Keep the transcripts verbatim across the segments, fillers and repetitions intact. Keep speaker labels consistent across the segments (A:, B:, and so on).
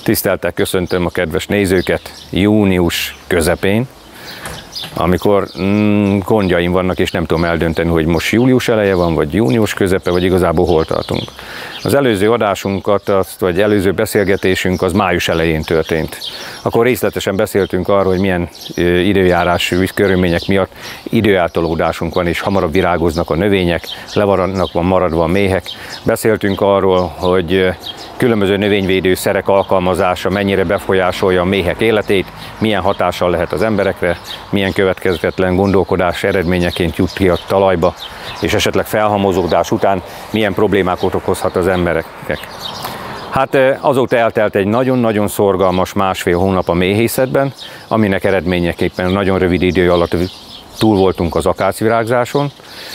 A: Tiszteltel köszöntöm a kedves nézőket június közepén, amikor mm, gondjaim vannak, és nem tudom eldönteni, hogy most július eleje van, vagy június közepe, vagy igazából hol tartunk. Az előző adásunkat, azt, vagy előző beszélgetésünk az május elején történt. Akkor részletesen beszéltünk arról, hogy milyen időjárási körülmények miatt időeltolódásunk van, és hamarabb virágoznak a növények, levaradnak, van maradva a méhek. Beszéltünk arról, hogy különböző növényvédőszerek alkalmazása mennyire befolyásolja a méhek életét, milyen hatással lehet az emberekre, milyen következetlen gondolkodás eredményeként jut ki a talajba, és esetleg felhamozódás után milyen problémákat okozhat az embereknek. Hát azóta eltelt egy nagyon-nagyon szorgalmas másfél hónap a méhészetben, aminek eredményeképpen nagyon rövid idő alatt túl voltunk az akácvirágzáson,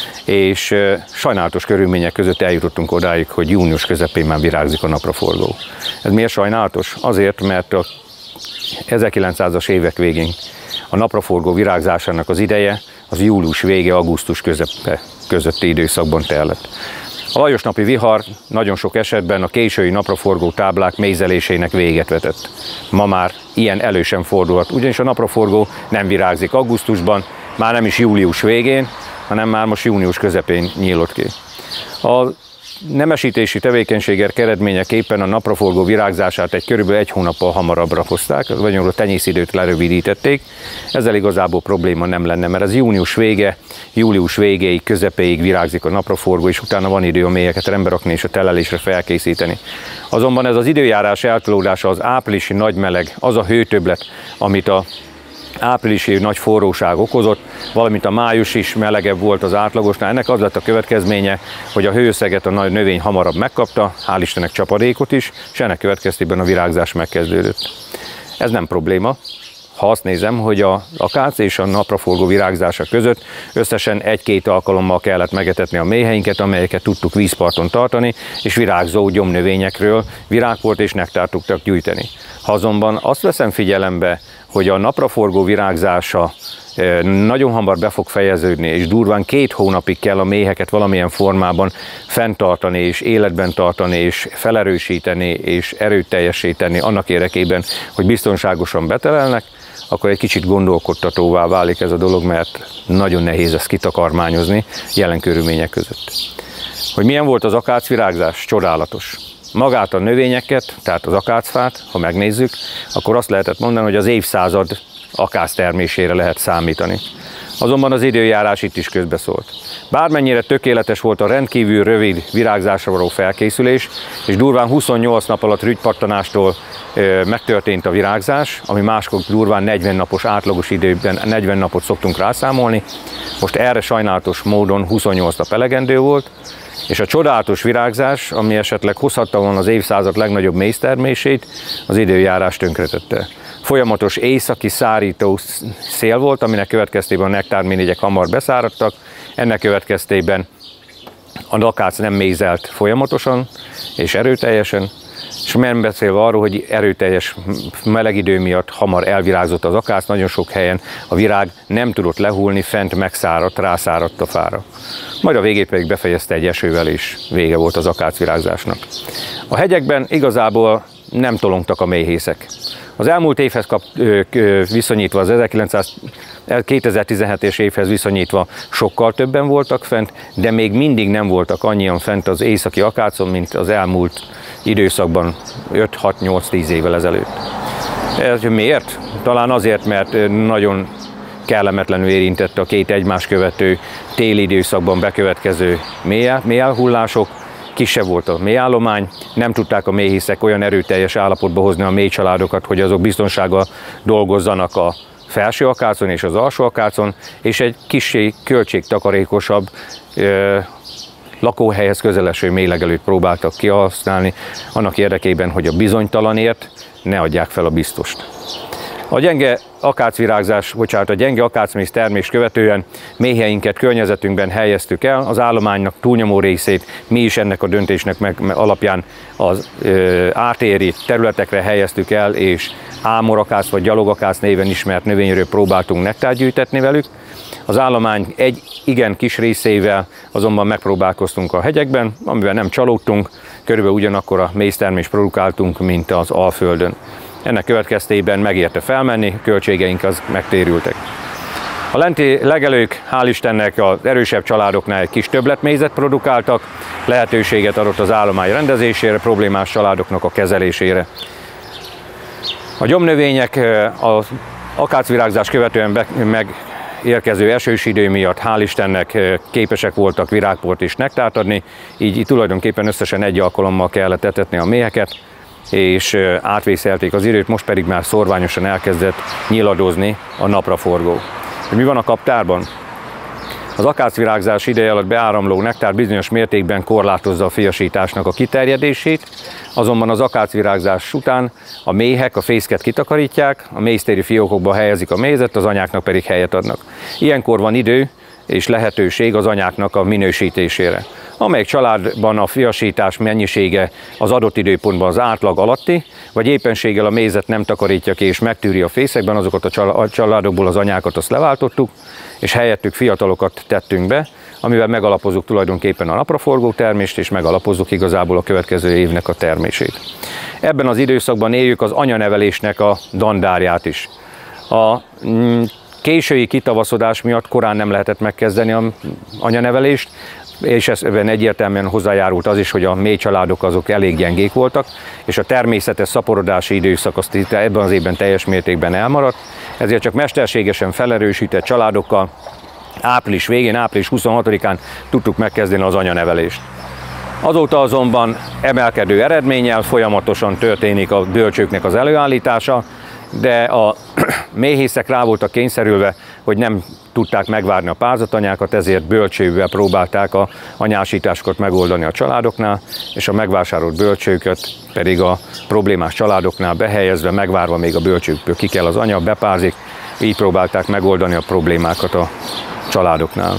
A: és sajnálatos körülmények között eljutottunk odáig, hogy június közepén már virágzik a napraforgó. Ez miért sajnálatos? Azért, mert a ezerkilencszázas évek végén a napraforgó virágzásának az ideje az július vége, augusztus közepe közötti időszakban tellett. A Lajos napi vihar nagyon sok esetben a késői napraforgó táblák méhzelésének véget vetett. Ma már ilyen elő sem fordulhat, ugyanis a napraforgó nem virágzik augusztusban, már nem is július végén, hanem már most június közepén nyílott ki. A nemesítési tevékenységek eredményeképpen a napraforgó virágzását egy körülbelül egy hónappal hamarabbra hozták, vagy a tenyészidőt lerövidítették. Ezzel igazából probléma nem lenne, mert ez június vége, július végéig, közepéig virágzik a napraforgó, és utána van idő a méheket rendbe rakni és a telelésre felkészíteni. Azonban ez az időjárás eltolódása, az áprilisi nagy meleg, az a hőtöbblet, amit a áprilisi nagy forróság okozott, valamint a május is melegebb volt az átlagosnál. Ennek az lett a következménye, hogy a hőszeget a nagy növény hamarabb megkapta, hál' Istennek csapadékot is, és ennek következtében a virágzás megkezdődött. Ez nem probléma, ha azt nézem, hogy a akác és a napraforgó virágzása között összesen egy-két alkalommal kellett megetetni a méheinket, amelyeket tudtuk vízparton tartani, és virágzó gyomnövényekről virágport és nektárt tudtak gyűjteni. Ha azonban azt veszem figyelembe, hogy a napraforgó virágzása nagyon hamar be fog fejeződni, és durván két hónapig kell a méheket valamilyen formában fenntartani, és életben tartani, és felerősíteni, és erőteljesíteni annak érdekében, hogy biztonságosan betelelnek, akkor egy kicsit gondolkodtatóvá válik ez a dolog, mert nagyon nehéz ezt kitakarmányozni jelen körülmények között. Hogy milyen volt az akácvirágzás? Csodálatos. Magát a növényeket, tehát az akácfát, ha megnézzük, akkor azt lehetett mondani, hogy az évszázad akác termésére lehet számítani. Azonban az időjárás itt is közbeszólt. Bármennyire tökéletes volt a rendkívül rövid virágzásra való felkészülés, és durván huszonnyolc nap alatt rügypattanástól e, megtörtént a virágzás, ami máskor durván negyven napos átlagos időben negyven napot szoktunk rászámolni. Most erre sajnálatos módon huszonnyolc nap elegendő volt, és a csodálatos virágzás, ami esetleg hozhatta volna az évszázad legnagyobb méztermését, az időjárás tönkretette. Folyamatos északi szárító szél volt, aminek következtében a nektármirigyek hamar beszáradtak, ennek következtében a akác nem mézelt folyamatosan és erőteljesen, és nem beszélve arról, hogy erőteljes meleg idő miatt hamar elvirágzott az akác, nagyon sok helyen a virág nem tudott lehulni, fent megszáradt, rászáradt a fára. Majd a végét pedig befejezte egy esővel, és vége volt az akácvirágzásnak. A hegyekben igazából nem tolongtak a méhészek. Az elmúlt évhez kap, ö, ö, viszonyítva, az kétezer-tizenhetes évhez viszonyítva sokkal többen voltak fent, de még mindig nem voltak annyian fent az északi akácon, mint az elmúlt időszakban öt hat nyolc tíz évvel ezelőtt. Ez miért? Talán azért, mert nagyon kellemetlenül érintette a két egymás követő téli időszakban bekövetkező mélyelhullások, kisebb volt a mélyállomány, nem tudták a méhészek olyan erőteljes állapotba hozni a méhcsaládokat, hogy azok biztonsággal dolgozzanak a felső akácon és az alsó akácon, és egy kissé költségtakarékosabb ö, lakóhelyhez közeleső méhlegelőt próbáltak kihasználni, annak érdekében, hogy a bizonytalanért ne adják fel a biztost. A gyenge akácvirágzás, bocsánat, a gyenge akácméz termést követően méheinket környezetünkben helyeztük el, az állománynak túlnyomó részét mi is ennek a döntésnek meg, alapján az ö, átéri területekre helyeztük el, és ámorakász vagy gyalogakász néven ismert növényről próbáltunk nektárt gyűjtetni velük. Az állomány egy igen kis részével azonban megpróbálkoztunk a hegyekben, amivel nem csalódtunk, körülbelül ugyanakkor a méztermést produkáltunk, mint az Alföldön. Ennek következtében megérte felmenni, költségeink az megtérültek. A lenti legelők, hál' Istennek, az erősebb családoknál egy kis többletmézet produkáltak, lehetőséget adott az állomány rendezésére, problémás családoknak a kezelésére. A gyomnövények az akácvirágzás követően megérkező esős idő miatt, hál' Istennek, képesek voltak virágport és nektárt adni, így tulajdonképpen összesen egy alkalommal kellett etetni a méheket, és átvészelték az időt, most pedig már szorványosan elkezdett nyiladozni a napraforgó. Mi van a kaptárban? Az akácvirágzás ideje alatt beáramló nektár bizonyos mértékben korlátozza a fiasításnak a kiterjedését, azonban az akácvirágzás után a méhek a fészket kitakarítják, a méztéri fiókokba helyezik a mézet, az anyáknak pedig helyet adnak. Ilyenkor van idő és lehetőség az anyáknak a minősítésére. Amelyik családban a fiasítás mennyisége az adott időpontban az átlag alatti, vagy éppenséggel a mézet nem takarítja ki és megtűri a fészekben, azokat a családokból az anyákat azt leváltottuk, és helyettük fiatalokat tettünk be, amivel megalapozzuk tulajdonképpen a napraforgó termést, és megalapozzuk igazából a következő évnek a termését. Ebben az időszakban éljük az anyanevelésnek a dandárját is. A mm, késői kitavaszodás miatt korán nem lehetett megkezdeni az anyanevelést, és ebben egyértelműen hozzájárult az is, hogy a mély családok azok elég gyengék voltak, és a természetes szaporodási időszak azt ebben az évben teljes mértékben elmaradt, ezért csak mesterségesen felerősített családokkal április végén, április huszonhatodikán tudtuk megkezdeni az anyanevelést. Azóta azonban emelkedő eredménnyel folyamatosan történik a bölcsőknek az előállítása, de a méhészek rá voltak kényszerülve, hogy nem tudták megvárni a párzatanyákat, ezért bölcsővel próbálták a anyásításokat megoldani a családoknál, és a megvásárolt bölcsőket pedig a problémás családoknál behelyezve, megvárva még a bölcsőkből ki kell az anya, bepárzik, így próbálták megoldani a problémákat a családoknál.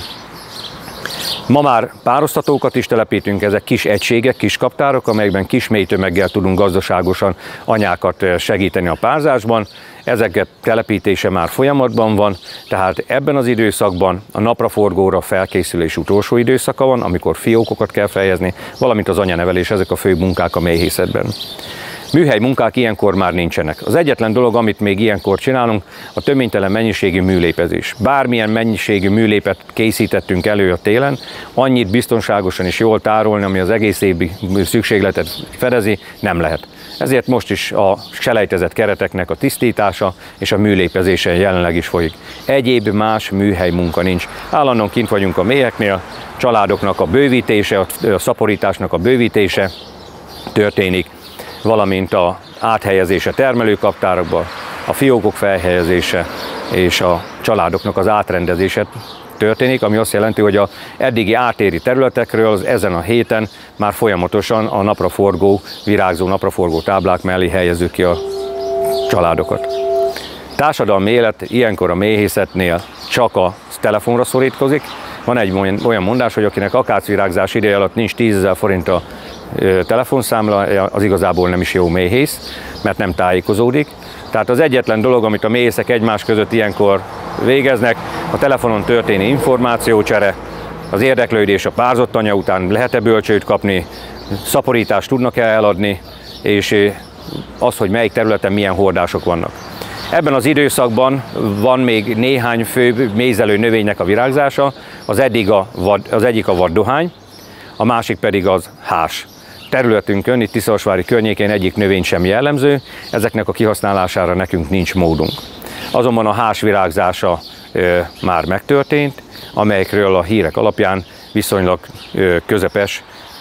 A: Ma már párosztatókat is telepítünk, ezek kis egységek, kis kaptárok, amelyekben kis mély tömeggel tudunk gazdaságosan anyákat segíteni a párzásban. Ezeket telepítése már folyamatban van, tehát ebben az időszakban a napraforgóra felkészülés utolsó időszaka van, amikor fiókokat kell fejezni, valamint az anyanevelés, ezek a fő munkák a méhészetben. Műhely munkák ilyenkor már nincsenek. Az egyetlen dolog, amit még ilyenkor csinálunk, a töménytelen mennyiségű műlépezés. Bármilyen mennyiségű műlépet készítettünk elő a télen, annyit biztonságosan és jól tárolni, ami az egész évi szükségletet fedezi, nem lehet. Ezért most is a selejtezett kereteknek a tisztítása és a műlépezése jelenleg is folyik. Egyéb más műhely munka nincs. Állandóan kint vagyunk a méheknél, családoknak a bővítése, a szaporításnak a bővítése történik, valamint a áthelyezése termelőkaptárakba, a fiókok felhelyezése és a családoknak az átrendezése történik, ami azt jelenti, hogy az eddigi átéri területekről az ezen a héten már folyamatosan a napraforgó, virágzó napraforgó táblák mellé helyezzük ki a családokat. Társadalmi élet ilyenkor a méhészetnél csak a telefonra szorítkozik. Van egy olyan mondás, hogy akinek akácvirágzás ideje alatt nincs tízezer forint a telefonszámla, az igazából nem is jó méhész, mert nem tájékozódik. Tehát az egyetlen dolog, amit a méhészek egymás között ilyenkor végeznek, a telefonon történő információcsere, az érdeklődés a párzott anya után lehet-e bölcsőt kapni, szaporítást tudnak-e eladni, és az, hogy melyik területen milyen hordások vannak. Ebben az időszakban van még néhány fő mézelő növénynek a virágzása, az, eddig a vad, az egyik a vaddohány, a másik pedig az hárs. Területünkön, itt Tiszavasvári környékén egyik növény sem jellemző, ezeknek a kihasználására nekünk nincs módunk. Azonban a hárs virágzása ö, már megtörtént, amelyekről a hírek alapján viszonylag ö, közepes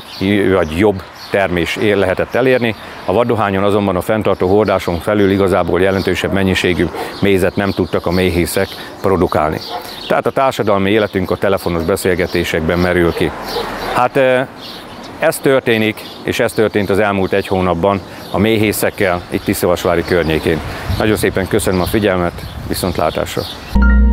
A: vagy jobb termés lehetett elérni. A vaddohányon azonban a fenntartó hordáson felül igazából jelentősebb mennyiségű mézet nem tudtak a méhészek produkálni. Tehát a társadalmi életünk a telefonos beszélgetésekben merül ki. Hát ez történik, és ez történt az elmúlt egy hónapban a méhészekkel itt Tiszavasvári környékén. Nagyon szépen köszönöm a figyelmet, viszontlátásra!